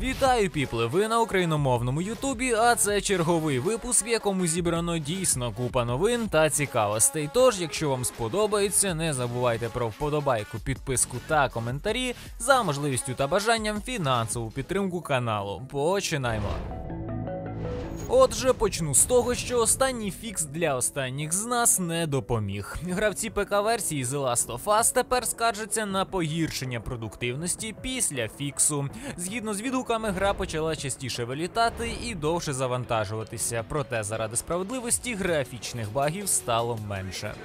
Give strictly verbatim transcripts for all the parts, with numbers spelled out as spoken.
Вітаю, піпли! Ви на україномовному ютубі, а це черговий випуск, в якому зібрано дійсно купа новин та цікавостей. Тож, якщо вам сподобається, не забувайте про вподобайку, підписку та коментарі, за можливістю та бажанням фінансову підтримку каналу. Починаємо! Отже, почну з того, що останній фікс для останніх з нас не допоміг. Гравці ПК-версії The Last of Us тепер скаржаться на погіршення продуктивності після фіксу. Згідно з відгуками, гра почала частіше вилітати і довше завантажуватися, проте заради справедливості графічних багів стало менше.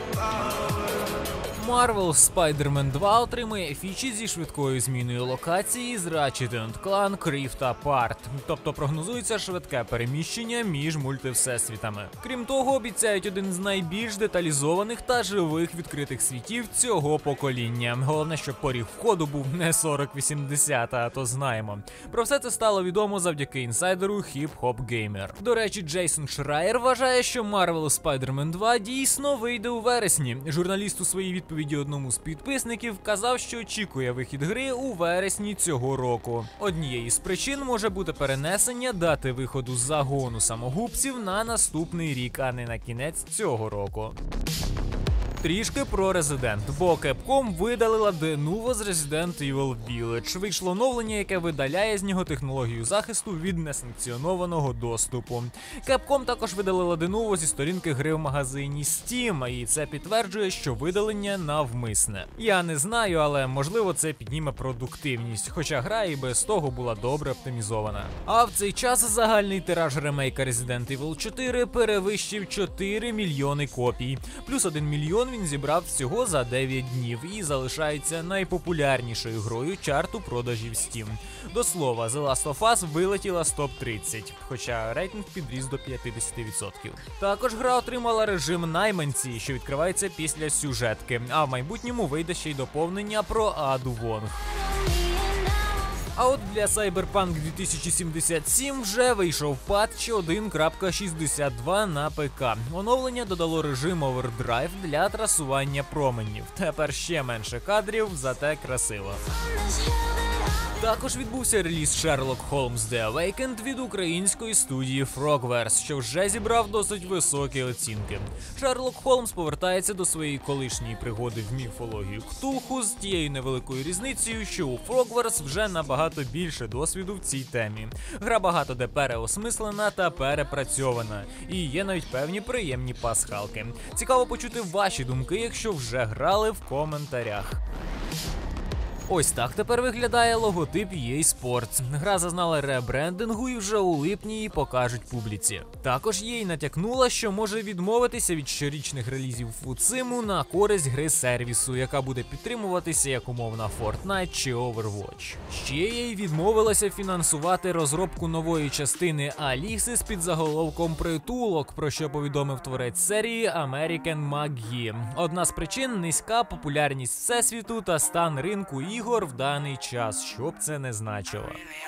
Marvel's Spider-Man два отримує фічі зі швидкою зміною локації з Ratchet енд Clank Rift Apart, тобто прогнозується швидке переміщення між мультивсесвітами. Крім того, обіцяють один з найбільш деталізованих та живих відкритих світів цього покоління. Головне, щоб поріг входу був не сорок вісімдесят, а то знаємо. Про все це стало відомо завдяки інсайдеру Hip Hop Gamer. До речі, Джейсон Шрайер вважає, що Marvel's Spider-Man два дійсно вийде у вересні. Журналіст у своїй відповіді відповіді одному з підписників казав, що очікує вихід гри у вересні цього року. Однією з причин може бути перенесення дати виходу загону самогубців на наступний рік, а не на кінець цього року. Трішки про Resident, бо Capcom видалила Denuvo з Resident Evil Village. Вийшло оновлення, яке видаляє з нього технологію захисту від несанкціонованого доступу. Capcom також видалила Denuvo зі сторінки гри в магазині Steam, і це підтверджує, що видалення навмисне. Я не знаю, але можливо це підніме продуктивність, хоча гра і без того була добре оптимізована. А в цей час загальний тираж ремейка Resident Evil чотири перевищив чотири мільйони копій, плюс один мільйон він зібрав всього за дев'ять днів і залишається найпопулярнішою грою чарту продажів Steam. До слова, The Last of Us вилетіла з топ тридцять, хоча рейтинг підріс до п'ятдесят відсотків. Також гра отримала режим найманці, що відкривається після сюжетки, а в майбутньому вийде ще й доповнення про Аду Вонг. А от для Cyberpunk дві тисячі сімдесят сім вже вийшов патч один крапка шістдесят два на ПК. Оновлення додало режим Overdrive для трасування променів. Тепер ще менше кадрів, зате красиво. Також відбувся реліз Sherlock Holmes The Awakened від української студії Frogwares, що вже зібрав досить високі оцінки. Sherlock Holmes повертається до своєї колишньої пригоди в міфологію Ктулху з тією невеликою різницею, що у Frogwares вже набагато більше досвіду в цій темі. Гра багато де переосмислена та перепрацьована, і є навіть певні приємні пасхалки. Цікаво почути ваші думки, якщо вже грали, в коментарях. Ось так тепер виглядає логотип і ей Sports. Гра зазнала ребрендингу і вже у липні її покажуть публіці. Також і ей натякнула, що може відмовитися від щорічних релізів Фуциму на користь гри сервісу, яка буде підтримуватися як умовна Fortnite чи Overwatch. Ще і ей відмовилася фінансувати розробку нової частини Аліси з під заголовком «Притулок», про що повідомив творець серії American McGee. Одна з причин – низька популярність всесвіту та стан ринку і ігор в даний час, що б це не значило.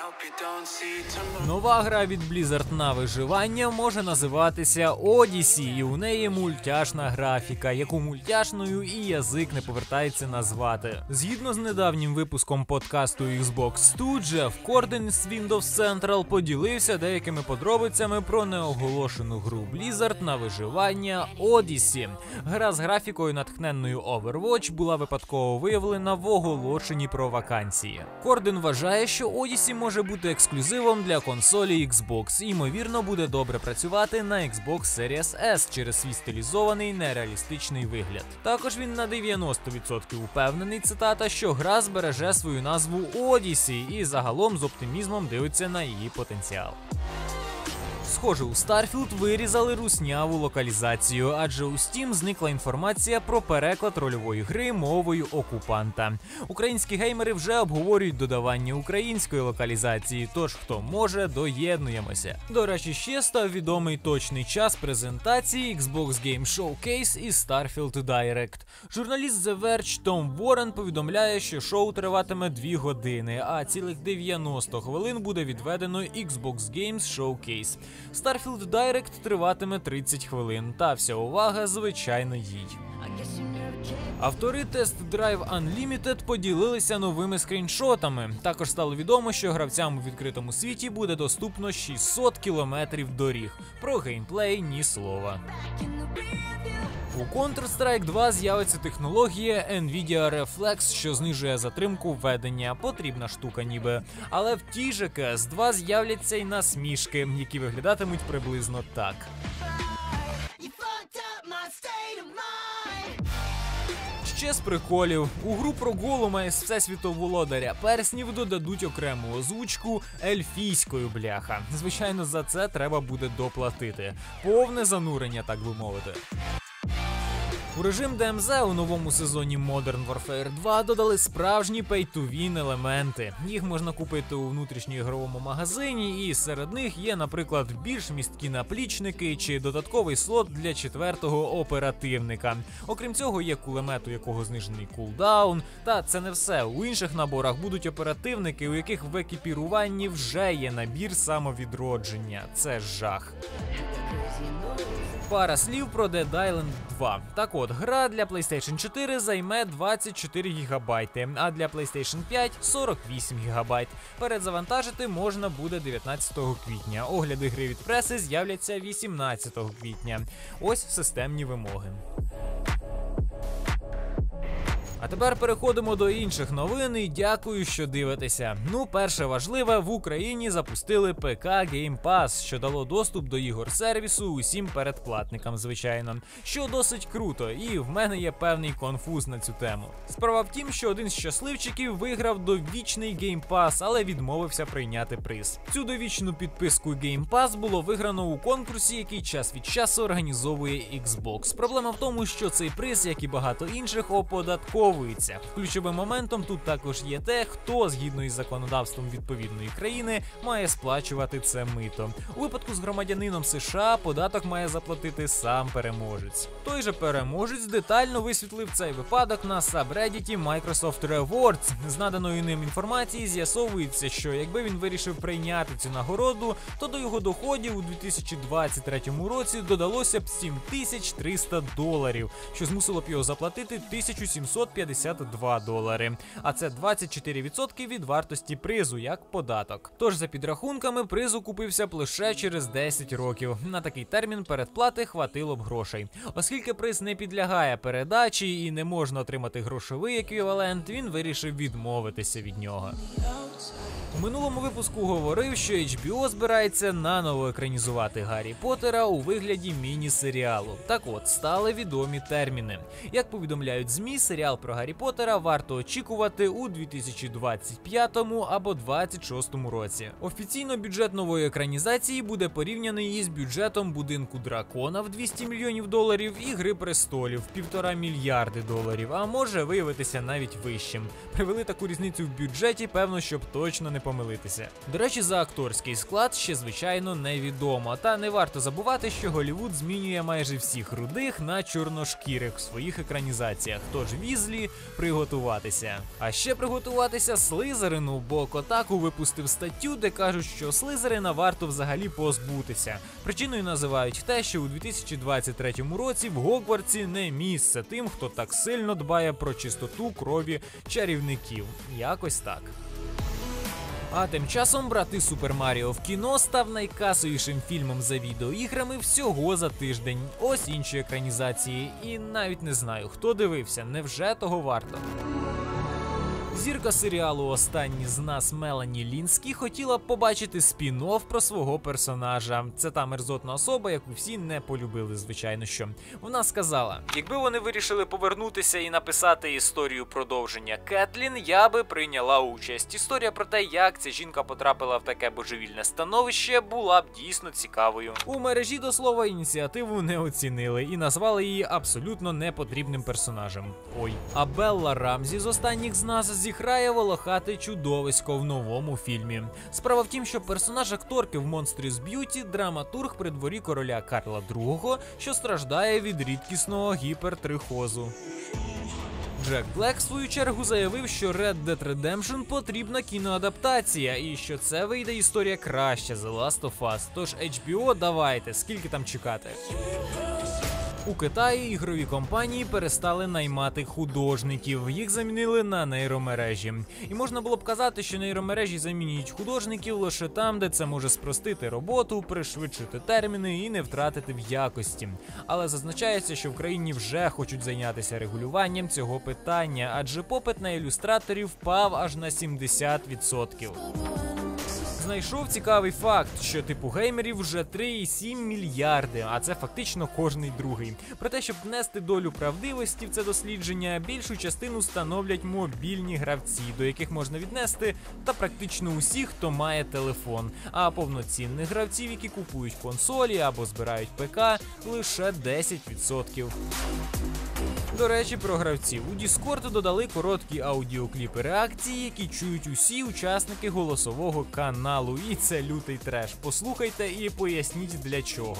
Нова гра від Blizzard на виживання може називатися Odyssey, і у неї мультяшна графіка, яку мультяшною і язик не повертається назвати. Згідно з недавнім випуском подкасту Xbox два, Джеф Корден з Windows Central поділився деякими подробицями про неоголошену гру Blizzard на виживання Odyssey. Гра з графікою, натхненною Overwatch, була випадково виявлена в оголошенні про вакансії. Корден вважає, що Odyssey може бути ексклюзивом для консолі Xbox і, ймовірно, буде добре працювати на Xbox Series S через свій стилізований нереалістичний вигляд. Також він на дев'яносто відсотків упевнений, цитата, що гра збереже свою назву Odyssey і загалом з оптимізмом дивиться на її потенціал. Схоже, у Starfield вирізали русняву локалізацію, адже у Steam зникла інформація про переклад рольової гри мовою окупанта. Українські геймери вже обговорюють додавання української локалізації, тож хто може, доєднуємося. До речі, ще став відомий точний час презентації Xbox Game Showcase і Starfield Direct. Журналіст The Verge Том Ворен повідомляє, що шоу триватиме дві години, а цілих дев'яносто хвилин буде відведено Xbox Games Showcase. Starfield Direct триватиме тридцять хвилин, та вся увага, звичайно, їй. Автори Test Drive Unlimited поділилися новими скріншотами. Також стало відомо, що гравцям у відкритому світі буде доступно шістсот кілометрів доріг. Про геймплей ні слова. У Counter-Strike два з'явиться технологія Nvidia Reflex, що знижує затримку введення. Потрібна штука ніби. Але в тій же Сі Ес два з'являться й насмішки, які виглядатимуть приблизно так. Ще з приколів. У гру про Голума із Всесвіту Володаря Перснів додадуть окрему озвучку ельфійською, бляха. Звичайно, за це треба буде доплатити. Повне занурення, так би мовити. У режим Ді Ем Зет у новому сезоні Modern Warfare два додали справжні pay-to-win елементи. Їх можна купити у внутрішньоігровому магазині, і серед них є, наприклад, більш місткі наплічники чи додатковий слот для четвертого оперативника. Окрім цього, є кулемет, у якого знижений кулдаун. Та це не все. У інших наборах будуть оперативники, у яких в екіпіруванні вже є набір самовідродження. Це жах. Пара слів про Dead Island два. Так от, гра для PlayStation чотири займе двадцять чотири гігабайти, а для PlayStation п'ять – сорок вісім гігабайт. Передзавантажити можна буде дев'ятнадцятого квітня. Огляди гри від преси з'являться вісімнадцятого квітня. Ось системні вимоги. А тепер переходимо до інших новин і дякую, що дивитеся. Ну, перше важливе, в Україні запустили пі ка Game Pass, що дало доступ до ігор сервісу усім передплатникам, звичайно. Що досить круто, і в мене є певний конфуз на цю тему. Справа в тім, що один з щасливчиків виграв довічний Game Pass, але відмовився прийняти приз. Цю довічну підписку Game Pass було виграно у конкурсі, який час від часу організовує Xbox. Проблема в тому, що цей приз, як і багато інших, оподатковується. Ключовим моментом тут також є те, хто, згідно із законодавством відповідної країни, має сплачувати це мито. У випадку з громадянином США податок має заплатити сам переможець. Той же переможець детально висвітлив цей випадок на сабреддіті Microsoft Rewards. З наданої ним інформації з'ясовується, що якби він вирішив прийняти цю нагороду, то до його доходів у дві тисячі двадцять третьому році додалося б сім тисяч триста доларів, що змусило б його заплатити тисячу сімсот п'ятдесят два долари. А це двадцять чотири відсотки від вартості призу, як податок. Тож, за підрахунками, приз окупився б лише через десять років. На такий термін передплати хватило б грошей. Оскільки приз не підлягає передачі і не можна отримати грошовий еквівалент, він вирішив відмовитися від нього. У минулому випуску говорив, що ейч бі о збирається наново екранізувати Гаррі Поттера у вигляді міні-серіалу. Так от, стали відомі терміни. Як повідомляють ЗМІ, серіал про Гаррі Поттера варто очікувати у дві тисячі двадцять п'ятому або двадцять шостому році. Офіційно бюджет нової екранізації буде порівняний із бюджетом Будинку дракона в двісті мільйонів доларів і Гри престолів в півтора мільярди доларів, а може виявитися навіть вищим. Привели таку різницю в бюджеті, певно, щоб точно не помилитися. До речі, за акторський склад ще, звичайно, невідомо. Та не варто забувати, що Голлівуд змінює майже всіх рудих на чорношкірих в своїх екранізаціях. Тож Візлі приготуватися. А ще приготуватися Слизерину, бо Котаку випустив статтю, де кажуть, що Слизерина варто взагалі позбутися. Причиною називають те, що у дві тисячі двадцять третьому році в Гогвартсі не місце тим, хто так сильно дбає про чистоту крові чарівників. Якось так. А тим часом «Брати Супер Маріо» в кіно став найкасовішим фільмом за відеоіграми всього за тиждень. Ось інші екранізації. І навіть не знаю, хто дивився, невже того варто. Зірка серіалу «Останні з нас» Мелані Лінскі хотіла б побачити спін-офф про свого персонажа. Це та мерзотна особа, яку всі не полюбили, звичайно що. Вона сказала: «Якби вони вирішили повернутися і написати історію продовження Кетлін, я би прийняла участь. Історія про те, як ця жінка потрапила в таке божевільне становище, була б дійсно цікавою». У мережі, до слова, ініціативу не оцінили і назвали її абсолютно непотрібним персонажем. Ой. А Белла Рамзі з «Останніх з нас» зіграє волохате чудовисько в новому фільмі. Справа в тім, що персонаж акторки в Monstrous Beauty – драматург при дворі короля Карла другого, що страждає від рідкісного гіпертрихозу. Джек Блек, в свою чергу, заявив, що Red Dead Redemption потрібна кіноадаптація і що це вийде історія краще за Last of Us. Тож ейч бі о, давайте, скільки там чекати? У Китаї ігрові компанії перестали наймати художників, їх замінили на нейромережі. І можна було б казати, що нейромережі замінюють художників лише там, де це може спростити роботу, пришвидшити терміни і не втратити в якості. Але зазначається, що в країні вже хочуть зайнятися регулюванням цього питання, адже попит на ілюстраторів впав аж на сімдесят відсотків. Знайшов цікавий факт, що типу геймерів вже три цілих сім мільярди, а це фактично кожний другий. Проте, щоб внести долю правдивості в це дослідження, більшу частину становлять мобільні гравці, до яких можна віднести та практично усі, хто має телефон. А повноцінних гравців, які купують консолі або збирають ПК, лише десять відсотків. До речі, про гравців. У Discord додали короткі аудіокліпи реакції, які чують усі учасники голосового каналу. І це лютий треш. Послухайте і поясніть для чого.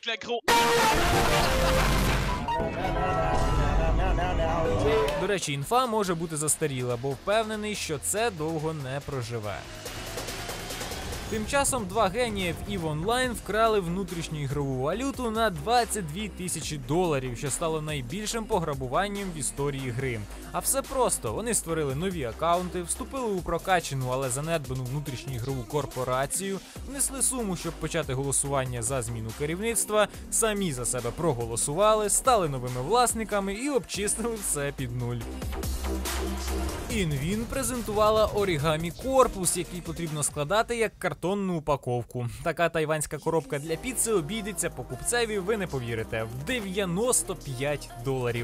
До речі, інфа може бути застаріла, бо впевнений, що це довго не проживе. Тим часом два генії в ів Online вкрали внутрішню ігрову валюту на двадцять дві тисячі доларів, що стало найбільшим пограбуванням в історії гри. А все просто. Вони створили нові акаунти, вступили у прокачану, але занедбану внутрішню ігрову корпорацію, внесли суму, щоб почати голосування за зміну керівництва, самі за себе проголосували, стали новими власниками і обчистили все під нуль. Інвін презентувала Origami корпус, який потрібно складати як картонну упаковку. Така тайванська коробка для піци обійдеться покупцеві, ви не повірите, в дев'яносто п'ять доларів.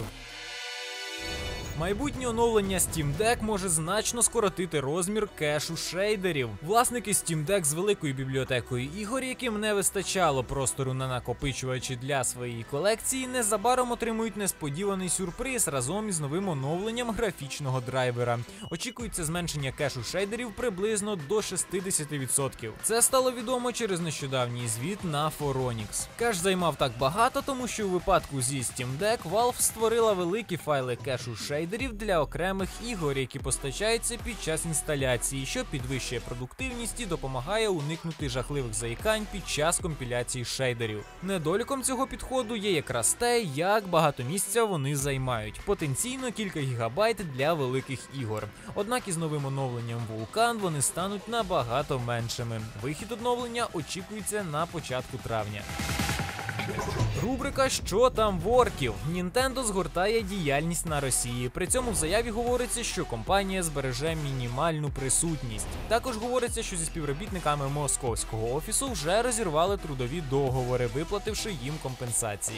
Майбутнє оновлення Steam Deck може значно скоротити розмір кешу шейдерів. Власники Steam Deck з великою бібліотекою ігор, яким не вистачало простору на накопичувачі для своєї колекції, незабаром отримують несподіваний сюрприз разом із новим оновленням графічного драйвера. Очікується зменшення кешу шейдерів приблизно до шістдесят відсотків. Це стало відомо через нещодавній звіт на Phoronix. Кеш займав так багато, тому що у випадку зі Steam Deck Valve створила великі файли кешу шейдерів для окремих ігор, які постачаються під час інсталяції, що підвищує продуктивність і допомагає уникнути жахливих заїкань під час компіляції шейдерів. Недоліком цього підходу є якраз те, як багато місця вони займають. Потенційно кілька гігабайт для великих ігор. Однак із новим оновленням Vulkan вони стануть набагато меншими. Вихід оновлення очікується на початку травня. Рубрика «Що там в орків?». Nintendo згортає діяльність на Росії. При цьому в заяві говориться, що компанія збереже мінімальну присутність. Також говориться, що зі співробітниками московського офісу вже розірвали трудові договори, виплативши їм компенсації.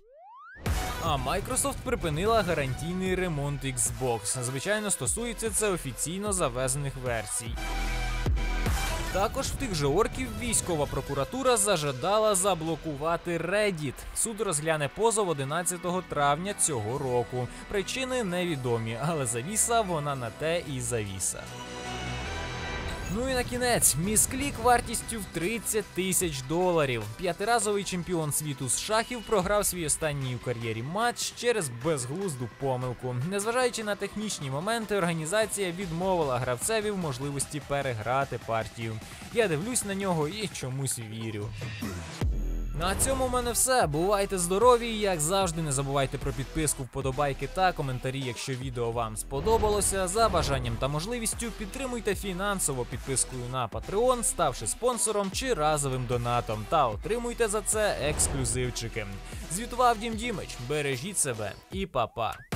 А Microsoft припинила гарантійний ремонт Xbox. Звичайно, стосується це офіційно завезених версій. Також в тих же орків військова прокуратура зажадала заблокувати Reddit. Суд розгляне позов одинадцятого травня цього року. Причини невідомі, але завіса вона на те і завіса. Ну і на кінець, мізклік вартістю в тридцять тисяч доларів. П'ятиразовий чемпіон світу з шахів програв свій останній у кар'єрі матч через безглузду помилку. Незважаючи на технічні моменти, організація відмовила гравцеві в можливості переграти партію. Я дивлюсь на нього і чомусь вірю. На цьому в мене все. Бувайте здорові і, як завжди, не забувайте про підписку, вподобайки та коментарі, якщо відео вам сподобалося. За бажанням та можливістю підтримуйте фінансово підпискою на Patreon, ставши спонсором чи разовим донатом, та отримуйте за це ексклюзивчики. Звітував Дім Дімич, бережіть себе і па-па.